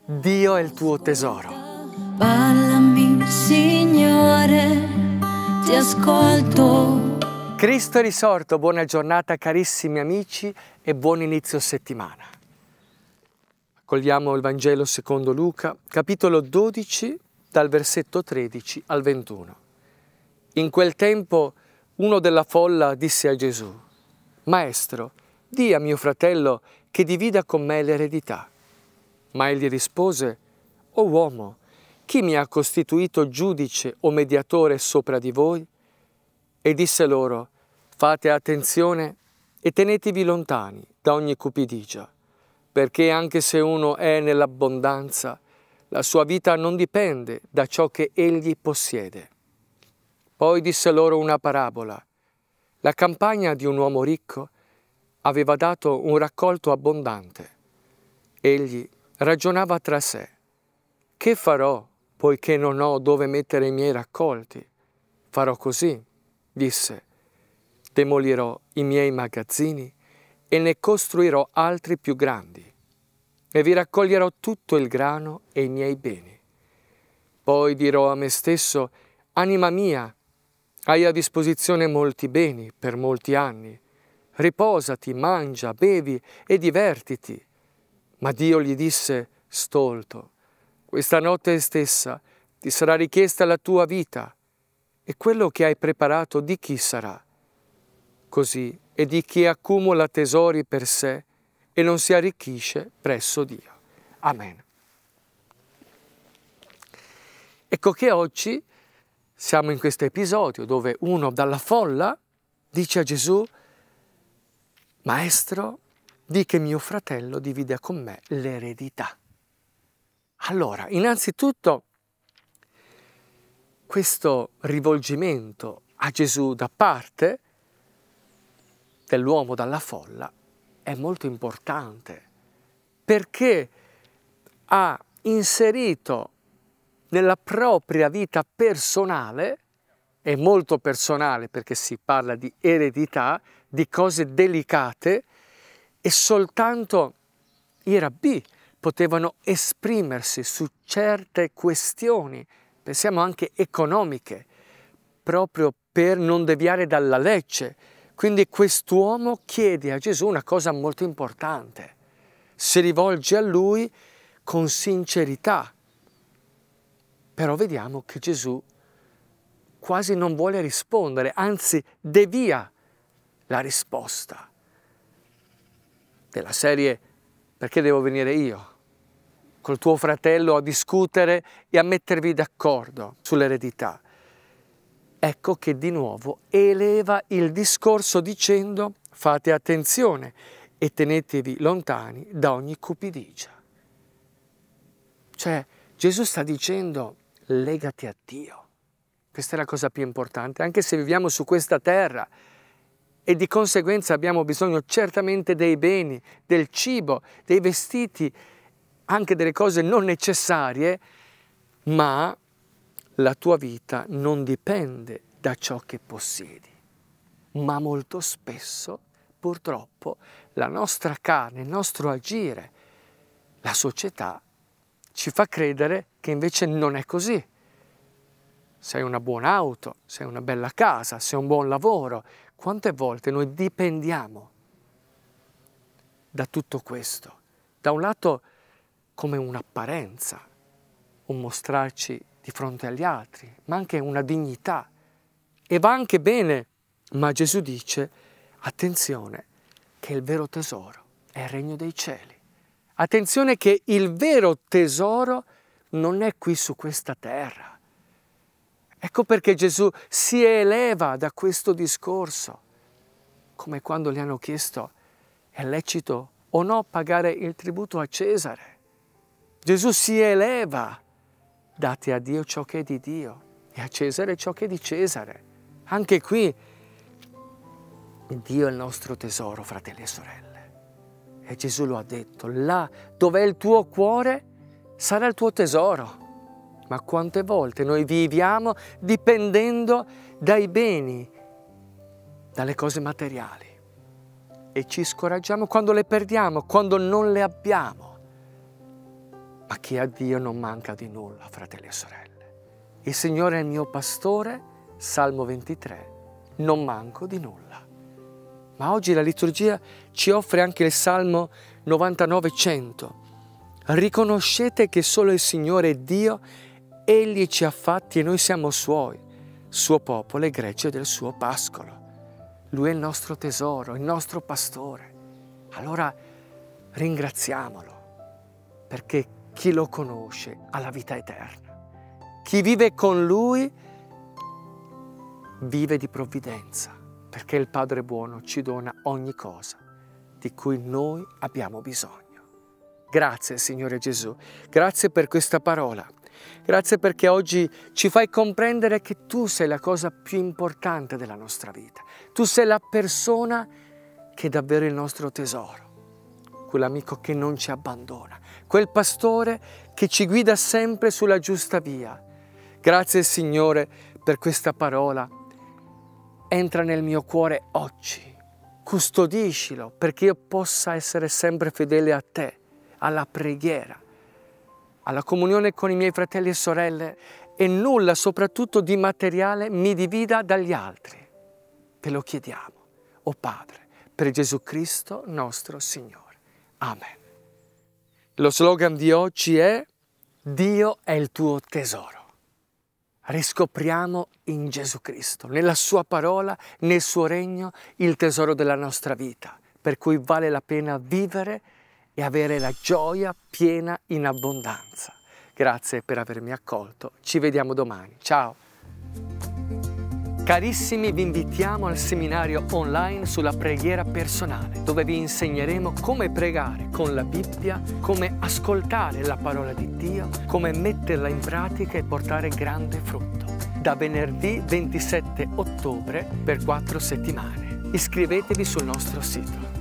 Dio è il tuo tesoro. Parlami, Signore, ti ascolto. Cristo è risorto, buona giornata carissimi amici e buon inizio settimana. Accogliamo il Vangelo secondo Luca, capitolo 12, dal versetto 13 al 21. In quel tempo uno della folla disse a Gesù: Maestro, di a mio fratello che divida con me l'eredità. Ma egli rispose: O uomo, chi mi ha costituito giudice o mediatore sopra di voi? E disse loro: Fate attenzione e tenetevi lontani da ogni cupidigia, perché anche se uno è nell'abbondanza, la sua vita non dipende da ciò che egli possiede. Poi disse loro una parabola. La campagna di un uomo ricco aveva dato un raccolto abbondante. Egli ragionava tra sé: che farò poiché non ho dove mettere i miei raccolti? Farò così, disse: demolirò i miei magazzini e ne costruirò altri più grandi, e vi raccoglierò tutto il grano e i miei beni. Poi dirò a me stesso: anima mia, hai a disposizione molti beni per molti anni. Riposati, mangia, bevi e divertiti. Ma Dio gli disse: stolto, questa notte stessa ti sarà richiesta la tua vita, e quello che hai preparato di chi sarà? Così è di chi accumula tesori per sé e non si arricchisce presso Dio. Amen. Ecco che oggi siamo in questo episodio dove uno dalla folla dice a Gesù: Maestro, di che mio fratello divide con me l'eredità. Allora, innanzitutto, questo rivolgimento a Gesù da parte dell'uomo dalla folla è molto importante, perché ha inserito nella propria vita personale, è molto personale perché si parla di eredità, di cose delicate, e soltanto i rabbì potevano esprimersi su certe questioni, pensiamo anche economiche, proprio per non deviare dalla legge. Quindi quest'uomo chiede a Gesù una cosa molto importante, si rivolge a lui con sincerità, però vediamo che Gesù quasi non vuole rispondere, anzi devia la risposta. Della serie: perché devo venire io col tuo fratello a discutere e a mettervi d'accordo sull'eredità? Ecco che di nuovo eleva il discorso dicendo: fate attenzione e tenetevi lontani da ogni cupidigia. Cioè Gesù sta dicendo: legati a Dio. Questa è la cosa più importante, anche se viviamo su questa terra e di conseguenza abbiamo bisogno certamente dei beni, del cibo, dei vestiti, anche delle cose non necessarie, ma la tua vita non dipende da ciò che possiedi. Ma molto spesso, purtroppo, la nostra carne, il nostro agire, la società ci fa credere che invece non è così. Se hai una buona auto, se hai una bella casa, se hai un buon lavoro, quante volte noi dipendiamo da tutto questo? Da un lato come un'apparenza, un mostrarci di fronte agli altri, ma anche una dignità. E va anche bene, ma Gesù dice: attenzione che il vero tesoro è il regno dei cieli. Attenzione che il vero tesoro non è qui su questa terra. Ecco perché Gesù si eleva da questo discorso, come quando gli hanno chiesto: è lecito o no pagare il tributo a Cesare? Gesù si eleva: date a Dio ciò che è di Dio e a Cesare ciò che è di Cesare. Anche qui Dio è il nostro tesoro, fratelli e sorelle. E Gesù lo ha detto: là dove è il tuo cuore sarà il tuo tesoro. Ma quante volte noi viviamo dipendendo dai beni, dalle cose materiali, e ci scoraggiamo quando le perdiamo, quando non le abbiamo. Ma chi ha Dio non manca di nulla, fratelli e sorelle. Il Signore è il mio pastore, Salmo 23, non manco di nulla. Ma oggi la liturgia ci offre anche il Salmo 99:100. Riconoscete che solo il Signore è Dio, Egli ci ha fatti e noi siamo Suoi, Suo popolo e gregge del Suo pascolo. Lui è il nostro tesoro, il nostro pastore. Allora ringraziamolo, perché chi lo conosce ha la vita eterna. Chi vive con Lui vive di provvidenza, perché il Padre buono ci dona ogni cosa di cui noi abbiamo bisogno. Grazie, Signore Gesù, grazie per questa parola. Grazie perché oggi ci fai comprendere che Tu sei la cosa più importante della nostra vita. Tu sei la persona che è davvero il nostro tesoro, quell'amico che non ci abbandona, quel pastore che ci guida sempre sulla giusta via. Grazie, Signore, per questa parola. Entra nel mio cuore oggi, custodiscilo perché io possa essere sempre fedele a Te, alla preghiera, alla comunione con i miei fratelli e sorelle, e nulla, soprattutto di materiale, mi divida dagli altri. Te lo chiediamo, o Padre, per Gesù Cristo nostro Signore. Amen. Lo slogan di oggi è: Dio è il tuo tesoro. Riscopriamo in Gesù Cristo, nella Sua parola, nel Suo regno, il tesoro della nostra vita, per cui vale la pena vivere e avere la gioia piena in abbondanza. Grazie per avermi accolto, ci vediamo domani, ciao! Carissimi, vi invitiamo al seminario online sulla preghiera personale, dove vi insegneremo come pregare con la Bibbia, come ascoltare la parola di Dio, come metterla in pratica e portare grande frutto. Da venerdì 27 ottobre per 4 settimane. Iscrivetevi sul nostro sito.